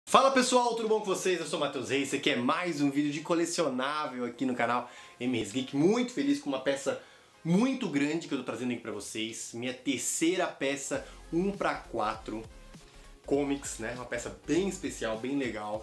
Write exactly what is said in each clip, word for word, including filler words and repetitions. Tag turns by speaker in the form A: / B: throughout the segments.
A: Fala pessoal, tudo bom com vocês? Eu sou o Matheus Reis, esse aqui é mais um vídeo de colecionável aqui no canal M R S Geek. Muito feliz com uma peça muito grande que eu tô trazendo aqui pra vocês. Minha terceira peça um para quatro comics, né? Uma peça bem especial, bem legal.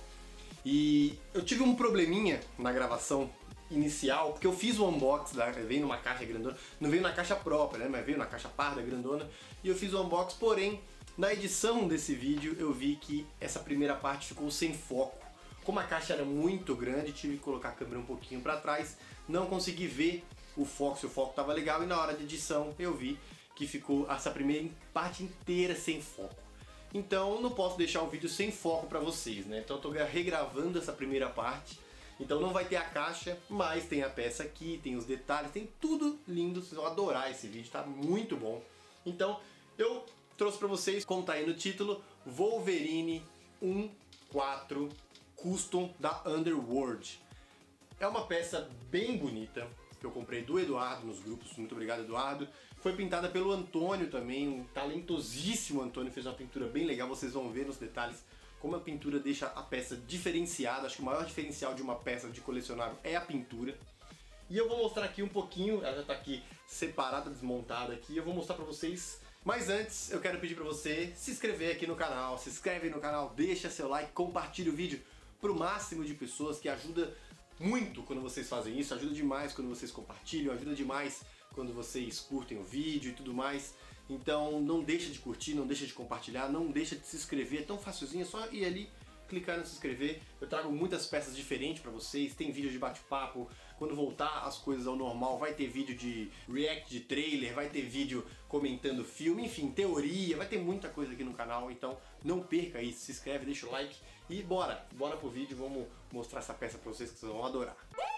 A: E eu tive um probleminha na gravação inicial, porque eu fiz o unboxing, veio numa caixa grandona, não veio na caixa própria, né? Mas veio na caixa parda grandona, e eu fiz o unboxing, porém na edição desse vídeo eu vi que essa primeira parte ficou sem foco. Como a caixa era muito grande, tive que colocar a câmera um pouquinho para trás, não consegui ver o foco, se o foco estava legal, e na hora de edição eu vi que ficou essa primeira parte inteira sem foco. Então não posso deixar o vídeo sem foco para vocês, né? Então eu tô regravando essa primeira parte. Então não vai ter a caixa, mas tem a peça aqui, tem os detalhes, tem tudo lindo, vocês vão adorar esse vídeo, tá muito bom. Então eu trouxe pra vocês, como tá aí no título, Wolverine um quatro Custom da Underworld. É uma peça bem bonita, que eu comprei do Eduardo nos grupos, muito obrigado Eduardo. Foi pintada pelo Antônio também, um talentosíssimo Antônio, fez uma pintura bem legal, vocês vão ver nos detalhes como a pintura deixa a peça diferenciada. Acho que o maior diferencial de uma peça de colecionável é a pintura. E eu vou mostrar aqui um pouquinho, ela já tá aqui separada, desmontada aqui, eu vou mostrar pra vocês. Mas antes, eu quero pedir pra você se inscrever aqui no canal, se inscreve no canal, deixa seu like, compartilha o vídeo pro máximo de pessoas, que ajuda muito quando vocês fazem isso, ajuda demais quando vocês compartilham, ajuda demais quando vocês curtem o vídeo e tudo mais. Então não deixa de curtir, não deixa de compartilhar, não deixa de se inscrever, é tão facilzinho, é só ir ali, clicar no se inscrever. Eu trago muitas peças diferentes pra vocês, tem vídeo de bate-papo, quando voltar as coisas ao normal vai ter vídeo de react de trailer, vai ter vídeo comentando filme, enfim, teoria, vai ter muita coisa aqui no canal, então não perca isso, se inscreve, deixa o like e bora, bora pro vídeo, vamos mostrar essa peça pra vocês que vocês vão adorar.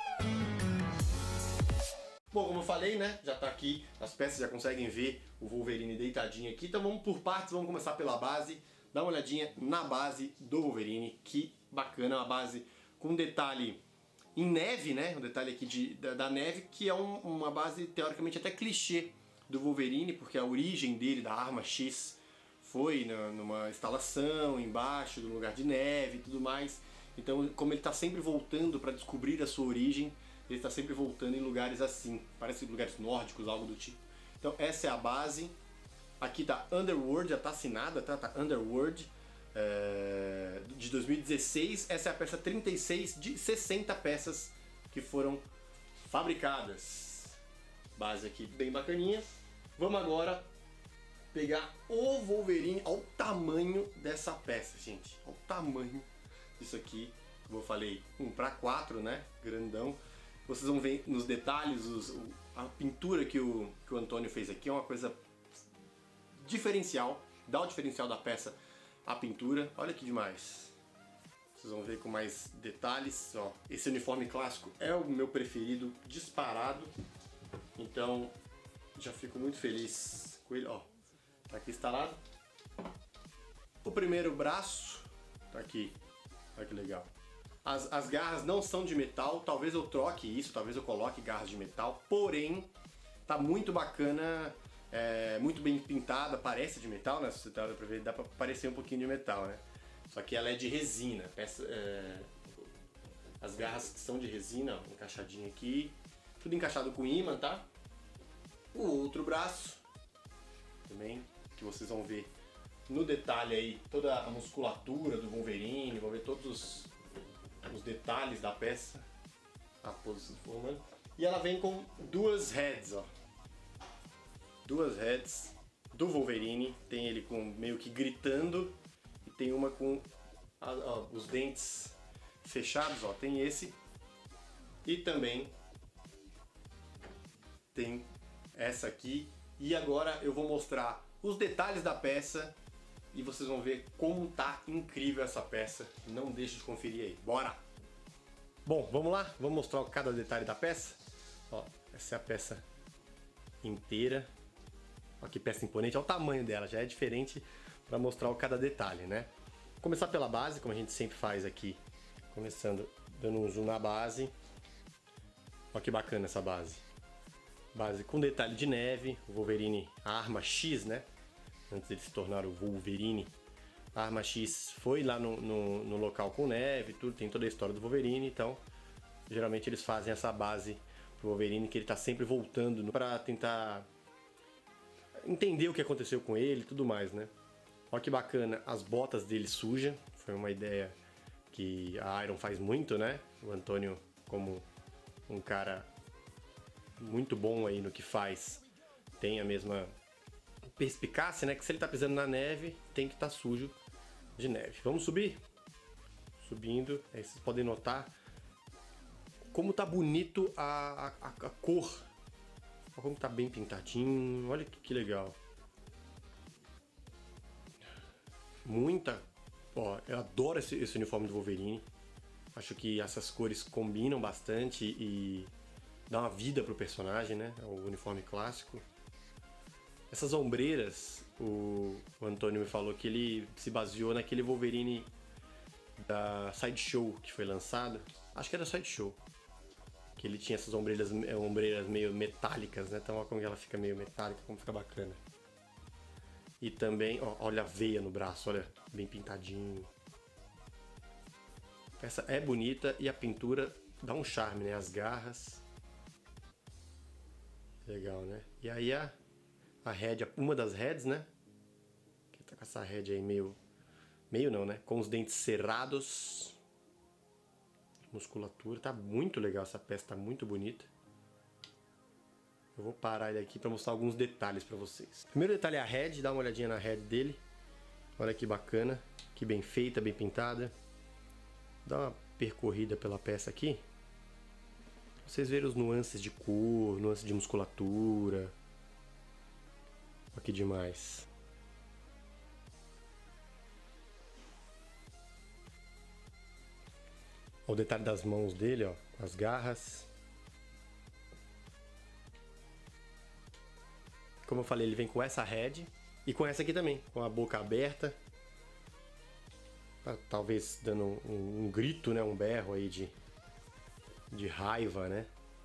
A: Bom, como eu falei, né, já tá aqui, as peças já conseguem ver o Wolverine deitadinho aqui, então vamos por partes, vamos começar pela base. Dá uma olhadinha na base do Wolverine, que bacana, uma base com detalhe em neve, né, um detalhe aqui de, da, da neve, que é um, uma base teoricamente até clichê do Wolverine, porque a origem dele, da arma X, foi na, numa instalação embaixo, num lugar de neve e tudo mais. Então, como ele está sempre voltando para descobrir a sua origem, ele está sempre voltando em lugares assim, parece lugares nórdicos, algo do tipo. Então essa é a base. Aqui tá Underworld, já tá assinada, tá? Tá Underworld é, de dois mil e dezesseis. Essa é a peça trinta e seis de sessenta peças que foram fabricadas. Base aqui bem bacaninha. Vamos agora pegar o Wolverine. Olha o tamanho dessa peça, gente. Olha o tamanho disso aqui. Como eu falei, um para quatro, né? Grandão. Vocês vão ver nos detalhes os, a pintura que o, que o Antônio fez aqui. É uma coisa diferencial, dá o diferencial da peça a pintura. Olha que demais. Vocês vão ver com mais detalhes. Ó, esse uniforme clássico é o meu preferido, disparado. Então já fico muito feliz com ele. Ó, tá aqui instalado. O primeiro braço tá aqui. Olha que legal. As, as garras não são de metal, talvez eu troque isso, talvez eu coloque garras de metal, porém tá muito bacana, é, muito bem pintada, parece de metal, né? Se você dá pra ver, dá pra parecer um pouquinho de metal, né? Só que ela é de resina, peça, é, as garras são de resina, ó, encaixadinho aqui, tudo encaixado com imã, tá? O outro braço, também, que vocês vão ver no detalhe aí, toda a musculatura do Wolverine, vão ver todos os os detalhes da peça, a posição formando. E ela vem com duas heads, ó. Duas heads do Wolverine. Tem ele com meio que gritando e tem uma com a, ó, os dentes fechados, ó. Tem esse e também tem essa aqui. E agora eu vou mostrar os detalhes da peça e vocês vão ver como tá incrível essa peça. Não deixe de conferir aí. Bora! Bom, vamos lá? Vamos mostrar cada detalhe da peça? Ó, essa é a peça inteira. Olha que peça imponente. Olha o tamanho dela, já é diferente para mostrar cada detalhe, né? Vou começar pela base, como a gente sempre faz aqui. Começando dando um zoom na base. Olha que bacana essa base. Base com detalhe de neve. O Wolverine, a arma X, né? Antes de se tornar o Wolverine. A Arma X foi lá no, no, no local com neve, tudo, tem toda a história do Wolverine, então geralmente eles fazem essa base pro Wolverine, que ele tá sempre voltando para tentar entender o que aconteceu com ele e tudo mais, né? Olha que bacana, as botas dele sujas, foi uma ideia que a Iron faz muito, né? O Antônio, como um cara muito bom aí no que faz, tem a mesma perspicácia, né? Que se ele tá pisando na neve, tem que estar tá sujo de neve. Vamos subir? Subindo, aí vocês podem notar como tá bonito a, a, a cor. Olha como tá bem pintadinho, olha que, que legal. Muita... Ó, eu adoro esse, esse uniforme do Wolverine. Acho que essas cores combinam bastante e dá uma vida pro personagem, né? É o uniforme clássico. Essas ombreiras, o, o Antônio me falou que ele se baseou naquele Wolverine da Sideshow que foi lançado. Acho que era Sideshow. Que ele tinha essas ombreiras, ombreiras meio metálicas, né? Então olha como ela fica meio metálica, como fica bacana. E também, ó, olha a veia no braço, olha, bem pintadinho. Essa é bonita e a pintura dá um charme, né? As garras. Legal, né? E aí a, a head, uma das heads, né? Que tá com essa head aí meio... Meio não, né? Com os dentes cerrados. Musculatura. Tá muito legal essa peça, tá muito bonita. Eu vou parar ele aqui para mostrar alguns detalhes para vocês. Primeiro detalhe é a head, dá uma olhadinha na head dele. Olha que bacana, que bem feita, bem pintada. Dá uma percorrida pela peça aqui. Pra vocês verem os nuances de cor, nuances de musculatura. Olha que demais. Olha o detalhe das mãos dele, ó, as garras. Como eu falei, ele vem com essa head e com essa aqui também, com a boca aberta. Talvez dando um, um grito, né? Um berro aí de, de raiva, né?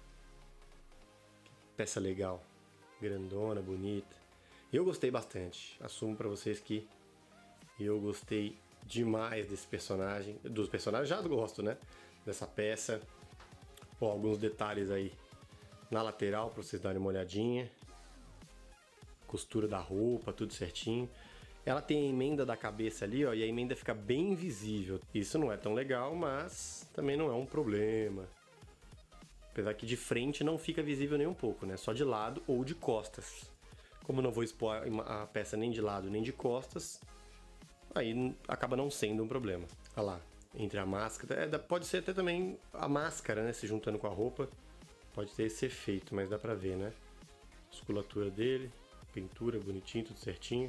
A: Peça legal, grandona, bonita. Eu gostei bastante. Assumo pra vocês que eu gostei demais desse personagem. Dos personagens já gosto, né? Dessa peça. Ó, alguns detalhes aí na lateral pra vocês darem uma olhadinha. Costura da roupa, tudo certinho. Ela tem a emenda da cabeça ali, ó, e a emenda fica bem invisível. Isso não é tão legal, mas também não é um problema. Apesar que de frente não fica visível nem um pouco, né? Só de lado ou de costas. Como eu não vou expor a peça nem de lado nem de costas, aí acaba não sendo um problema. Olha lá, entre a máscara... É, pode ser até também a máscara, né? Se juntando com a roupa. Pode ter esse efeito, mas dá pra ver, né? Musculatura dele... Pintura bonitinho, tudo certinho.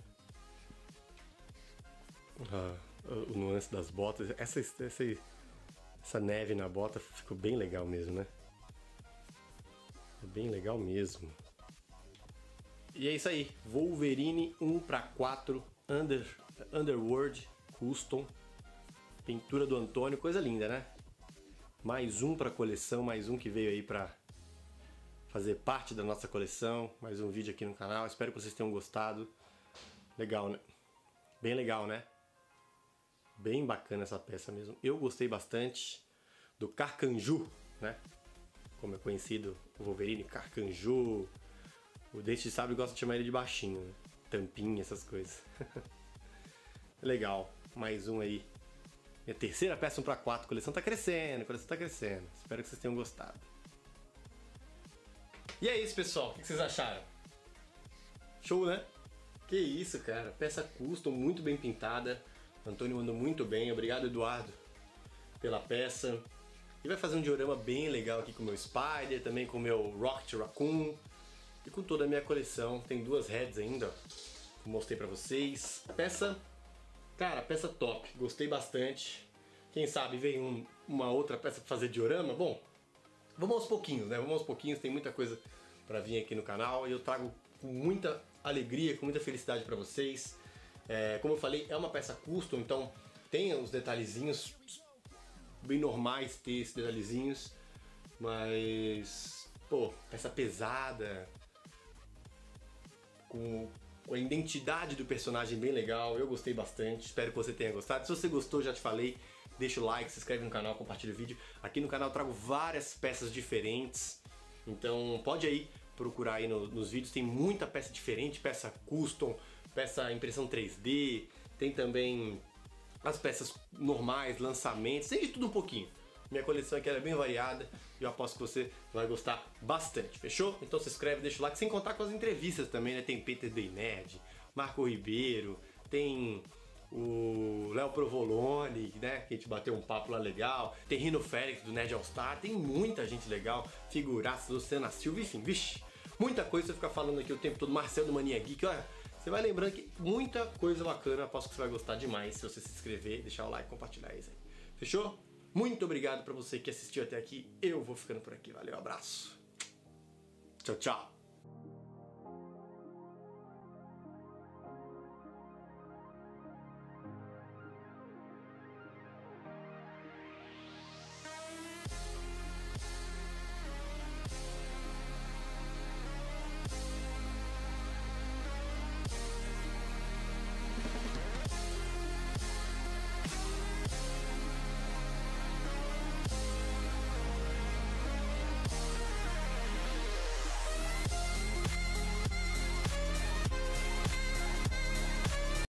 A: Ah, o nuance das botas. Essa, essa, essa neve na bota ficou bem legal mesmo, né? Bem legal mesmo. E é isso aí. Wolverine um para quatro Under, Underworld Custom. Pintura do Antônio. Coisa linda, né? Mais um para coleção. Mais um que veio aí para... fazer parte da nossa coleção, mais um vídeo aqui no canal, espero que vocês tenham gostado. Legal, né? Bem legal, né? Bem bacana essa peça mesmo. Eu gostei bastante do Carcanju, né? Como é conhecido o Wolverine, Carcanju. O Dente de Sabre gosta de chamar ele de baixinho, né? Tampinha, essas coisas. Legal, mais um aí. Minha terceira peça um para quatro, a coleção tá crescendo, a coleção tá crescendo. Espero que vocês tenham gostado. E é isso, pessoal. O que vocês acharam? Show, né? Que isso, cara. Peça custom, muito bem pintada. O Antônio mandou muito bem. Obrigado, Eduardo, pela peça. E vai fazer um diorama bem legal aqui com o meu Spider, também com o meu Rocket Raccoon e com toda a minha coleção. Tem duas heads ainda, ó, que eu mostrei pra vocês. Peça, cara, peça top. Gostei bastante. Quem sabe vem um, uma outra peça pra fazer diorama? Bom, vamos aos pouquinhos, né? Vamos aos pouquinhos, tem muita coisa pra vir aqui no canal e eu trago com muita alegria, com muita felicidade pra vocês. É, como eu falei, é uma peça custom, então tem os detalhezinhos bem normais ter esses detalhezinhos, mas, pô, peça pesada, com, a identidade do personagem bem legal, eu gostei bastante, espero que você tenha gostado. Se você gostou, já te falei, deixa o like, se inscreve no canal, compartilha o vídeo. Aqui no canal eu trago várias peças diferentes, então pode aí procurar aí no, nos vídeos, tem muita peça diferente, peça custom, peça impressão três D, tem também as peças normais, lançamentos, tem de tudo um pouquinho. Minha coleção aqui é bem variada e eu aposto que você vai gostar bastante, fechou? Então se inscreve, deixa o like, sem contar com as entrevistas também, né? Tem Peter Day Nerd, Marco Ribeiro, tem o Léo Provolone, né? Que a gente bateu um papo lá legal, tem Rino Félix do Nerd All Star, tem muita gente legal, figuraças, Luciana Silva, enfim, vixe, muita coisa você ficar falando aqui o tempo todo, Marcel do Mania Geek, olha, você vai lembrando que muita coisa bacana, aposto que você vai gostar demais se você se inscrever, deixar o like, compartilhar isso aí, fechou? Muito obrigado pra você que assistiu até aqui. Eu vou ficando por aqui. Valeu, abraço. Tchau, tchau.